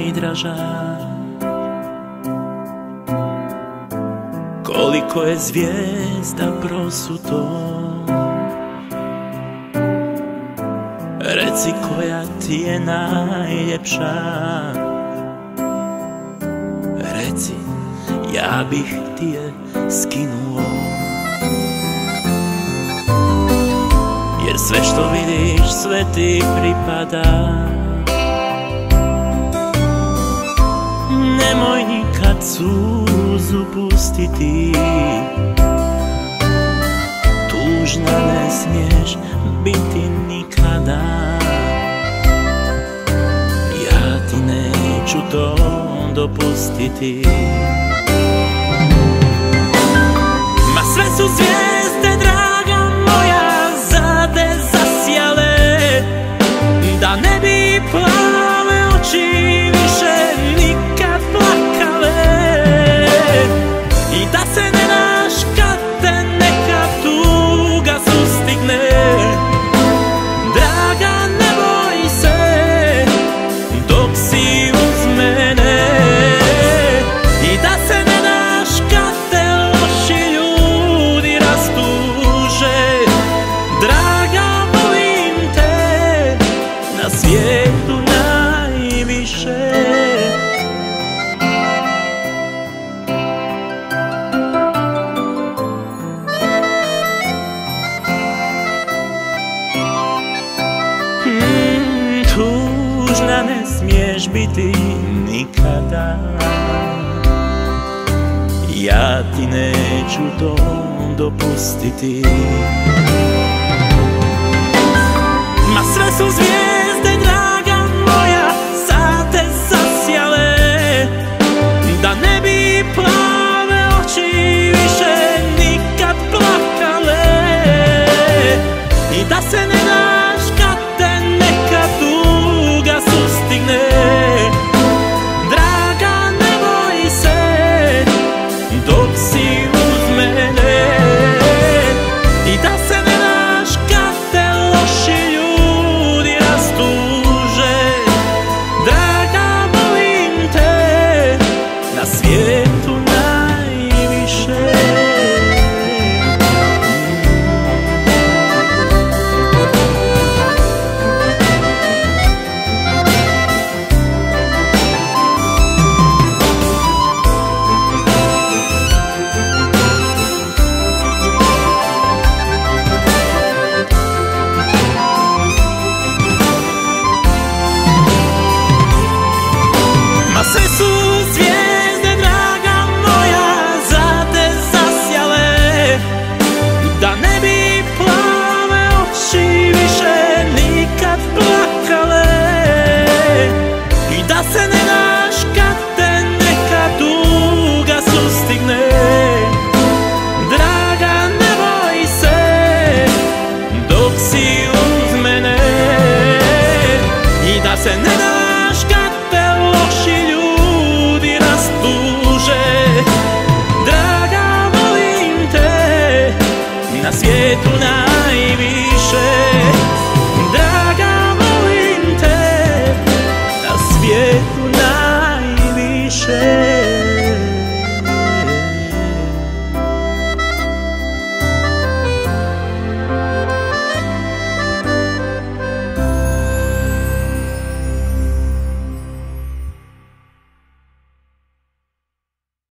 najdraža. Koliko je zvijezda prosuto, reci koja ti je najljepša. Reci, ja bih ti je skinuo, jer sve što vidiš sve ti pripada. Nemoj nikad suzu pustiti, tužna ne smiješ biti nikada. Ja ti neću to dopustiti. Ma sve su zvijezde, draga moja, za te zasjale, da ne bi plave oči više nikad plakale, i da se ne daš kad te neka tuga sustigne. Draga, ne boj se dok si uz mene, i da se ne daš kad te loši ljudi rastuže. Draga, volim te na svijetu najviše. Tužna ne smiješ biti nikada, ja ti neću to dopustiti. Ma sve su zvijezde, draga moja, za te zasjale, da ne bi plave oči više nikad plakale, i da se ne daš kad te neka tuga sustigne. Draga, ne boj se dok si uz mene, i da se ne daš kad te loši ljudi rastuže. Draga, volim te na svijetu najviše. Sve su zvijezde, draga moja, za te zasjale, da ne bi plave oči više nikad plakale, i da se ne daš kad te neka tuga sustigne. Draga, ne boj se dok si uz mene, i da se ne daš kad te loši ljudi rastuže. Draga, volim te na svijetu najviše.